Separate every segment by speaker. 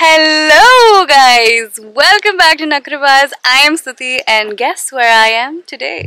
Speaker 1: Hello guys, welcome back to Nakrabaz. I am Stuti and guess where I am today?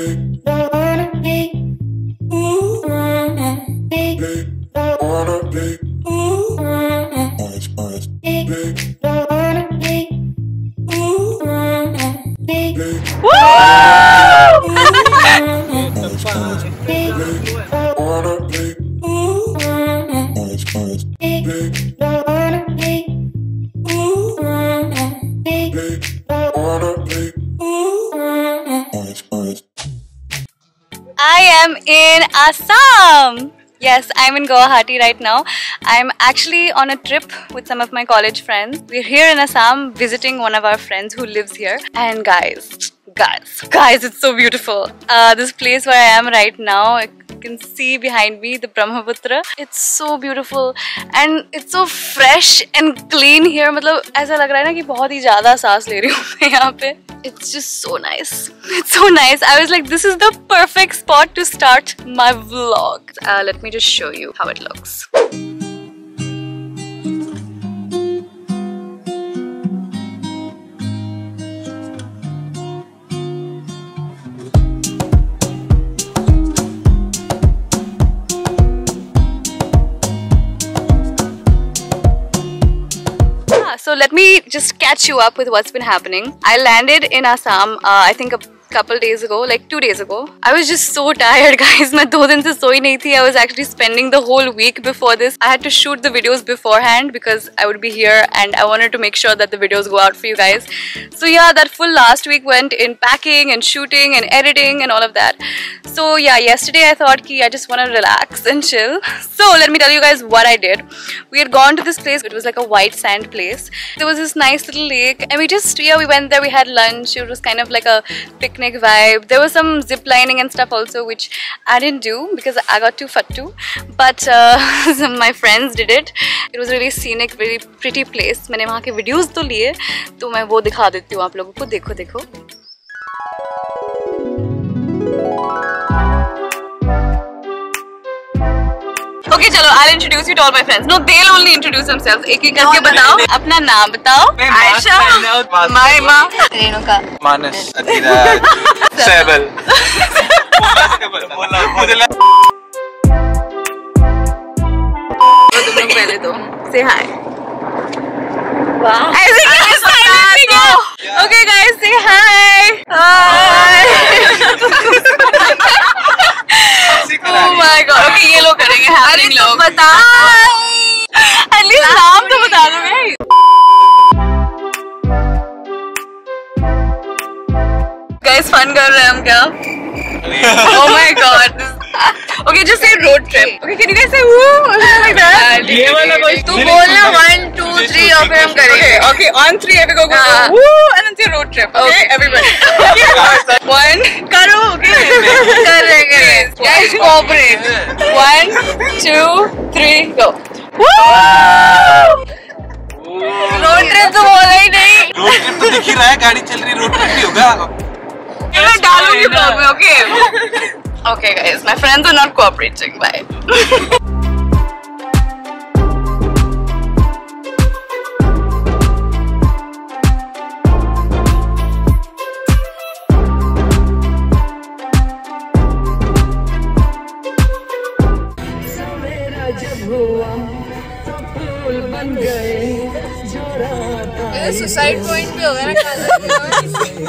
Speaker 1: I am in Assam. Yes, I'm in Guwahati right now. I'm actually on a trip with some of my college friends. We're here in Assam visiting one of our friends who lives here. And guys, it's so beautiful. This place where I am right now, you can see behind me the Brahmaputra. It's so beautiful and it's so fresh and clean here. मतलब ऐसा लग रहा है ना कि बहुत ही ज़्यादा सांस ले रही हूँ मैं यहाँ पे. It's just so nice. It's so nice. I was like, this is the perfect spot to start my vlog. Let me just show you how it looks. So let me just catch you up with what's been happening. I landed in Assam, I think a couple days ago, like 2 days ago. I was just so tired, guys. मैं 2 दिन से सोई नहीं थी. I was actually spending the whole week before this. I had to shoot the videos beforehand because I would be here and I wanted to make sure that the videos go out for you guys. So yeah, that full last week went in packing and shooting and editing and all of that. So yeah, yesterday I thought ki I just want to relax and chill. So let me tell you guys what I did. We had gone to this place. It was like a white sand place. There was this nice little lake and we went there. We had lunch. It was kind of like a picnic vibe. There was some zip lining and stuff also, which I didn't do because I got too fattu. But my friends did it. It was really scenic, very pretty place. मैंने वहाँ के videos तो लिए, तो मैं वो दिखा देती हूँ आप लोगों को. देखो. Okay, चलो, I'll introduce you to all my friends. No, they'll only introduce themselves. एक एक करके बताओ. अपना नाम बताओ. आयशा, माइमा, रेणुका, मानस, अतिराज, सेबल. तुम लोग पहले तो say hi. Wow. Okay, guys, say hi. Hi. Oh my god. Okay, ये लोग करेंगे. अरे तुम बताओ. At least नाम तो बता दो guys. Guys, fun कर रहे हैं हम क्या? Oh my god. Okay, just say road trip. Okay, can you guys say woo or something like that? ये वाला कोई तू बोलना 1, 2, 3 और फिर हम करेंगे. Okay, on 3 we go woo and then say road trip. Okay, everybody. 1 करो. Okay, कर रहे. Guys, cooperate. 1, 2, 3 go. Woo! Road trip तो बोला ही नहीं. रोड ट्रिप तो दिख ही रहा है, गाड़ी चल रही, रोड ट्रिप ही होगा. मैं डालूंगी ब्लॉग में. Okay. Okay guys, my friends are not cooperating. Bye. Suicide point पे होगा ना.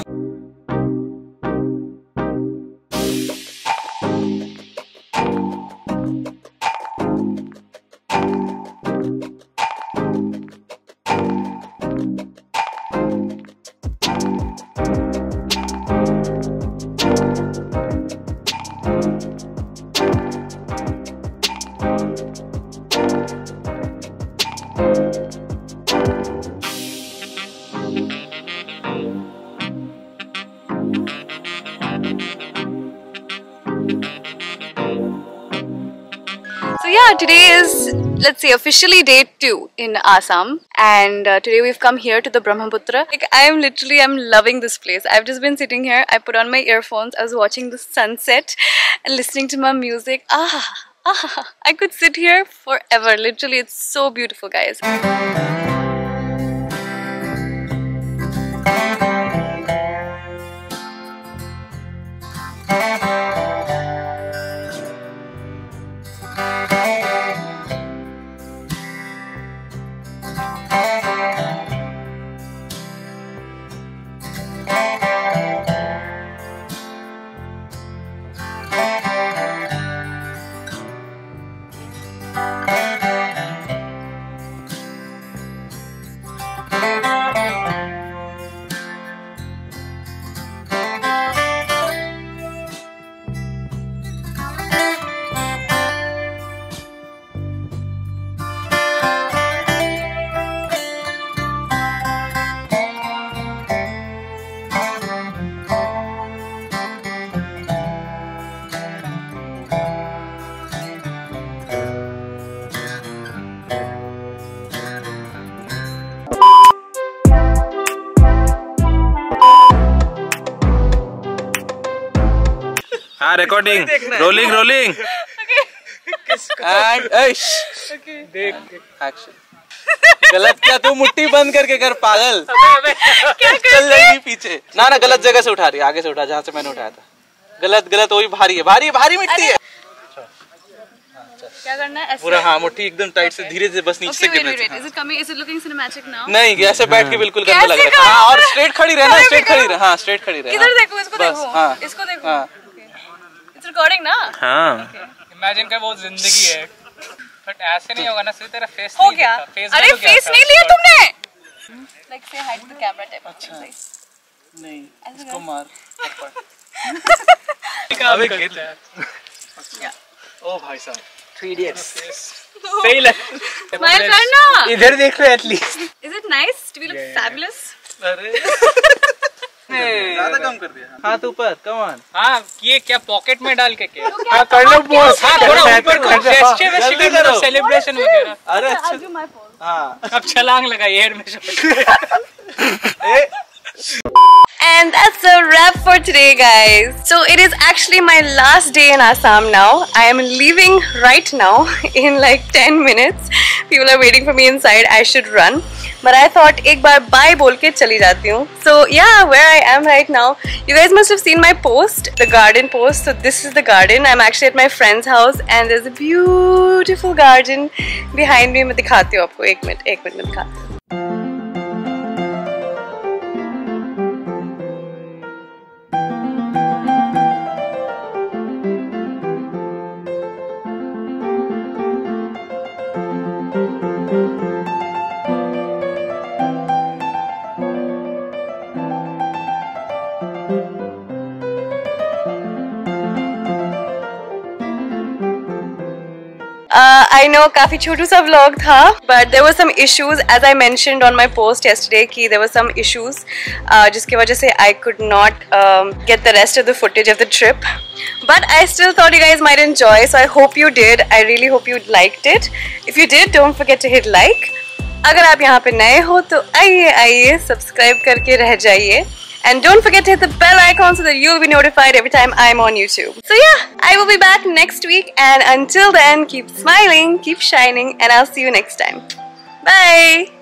Speaker 1: So yeah, today is, let's say, officially day 2 in Assam, and today we've come here to the Brahmaputra. Like, I'm loving this place. I've just been sitting here. I put on my earphones. I was watching the sunset and listening to my music. I could sit here forever. Literally, it's so beautiful, guys.
Speaker 2: हाँ recording rolling rolling
Speaker 3: and देख action. गलत क्या तू मुट्ठी बंद करके कर पागल। चल जाएगी पीछे। ना ना गलत जगह से उठा रही है, आगे से उठा जहाँ से मैंने उठाया था। गलत गलत वही भारी है, भारी भारी मिट्टी है।
Speaker 1: क्या करना है?
Speaker 3: पूरा हाँ मुट्ठी एकदम टाइट से धीरे से बस नीचे से गिरने से। नहीं ऐसे बैठ के बिल्कुल गंदा लग रहा है। हाँ और स्ट्रेट खड़ी रहना, स्ट्रेट खड़ी रह। हाँ स्ट्रेट खड़ी रह।
Speaker 1: इधर देखो, इसको देखो।
Speaker 3: हाँ
Speaker 1: इसको देखो। इट्स रिकॉर्डिंग ना?
Speaker 2: हाँ
Speaker 4: इमेजिन कर वो जिंदगी है, बट ऐसे नहीं होगा ना। सिर्फ तेरा फेस
Speaker 1: हो गया। अरे फेस नहीं लिया तुमने। लाइक से हाइड द कैमरा टाइप। अच्छा
Speaker 3: नहीं इसको मार।
Speaker 4: अबे गिर है।
Speaker 3: ओ भाई साहब
Speaker 4: 3 इडियट्स सही लग।
Speaker 1: स्माइल करना।
Speaker 4: इधर देख लो at least.
Speaker 1: Is it nice? Do we look fabulous?
Speaker 3: अरे ज्यादा कम कर दिया। हाथ ऊपर कम ऑन।
Speaker 4: हाँ ये क्या पॉकेट में डाल के क्या?
Speaker 2: हाँ कर लो पोस्ट।
Speaker 4: हाँ थोड़ा ऊपर को जेस्चर वेस्चर करो, सेलिब्रेशन वगैरह।
Speaker 3: अरे अच्छा हाँ
Speaker 4: अब छलांग लगाई एयर में।
Speaker 1: And that's a wrap for today, guys. So it is actually my last day in Assam now. I am leaving right now in like 10 minutes. People are waiting for me inside. I should run. But I thought एक बार bye बोल के चली जाती हूँ. So yeah, where I am right now. You guys must have seen my post, the garden post. So this is the garden. I'm actually at my friend's house and there's a beautiful garden behind me. मैं दिखाती हूँ आपको. एक minute में दिखाती हूँ. I know काफी छोटू सा vlog था, but there were some issues as I mentioned on my post yesterday कि there were some issues जिसकी वजह से I could not get the rest of the footage of the trip. But I still thought you guys might enjoy, so I hope you did. I really hope you liked it. If you did, don't forget to hit like. अगर आप यहाँ पे नए हो तो आइए subscribe करके रह जाइए. And don't forget to hit the bell icon so that you'll be notified every time I'm on YouTube. So yeah, I will be back next week, and until then, keep smiling, keep shining, and I'll see you next time. Bye!